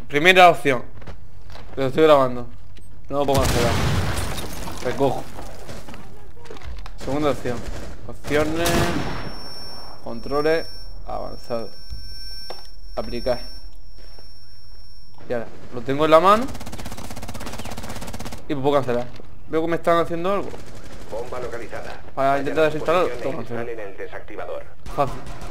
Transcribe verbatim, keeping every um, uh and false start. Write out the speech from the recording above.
Primera opción. Lo estoy grabando. No lo puedo cancelar. Recojo. Segunda opción. Opciones. Controles. Avanzado. Aplicar. Y ahora, lo tengo en la mano. Y puedo cancelar. Veo que me están haciendo algo. Bomba localizada. Para intentar desinstalarlo, Posición e todo cancelar. instalen el desactivador. Fácil.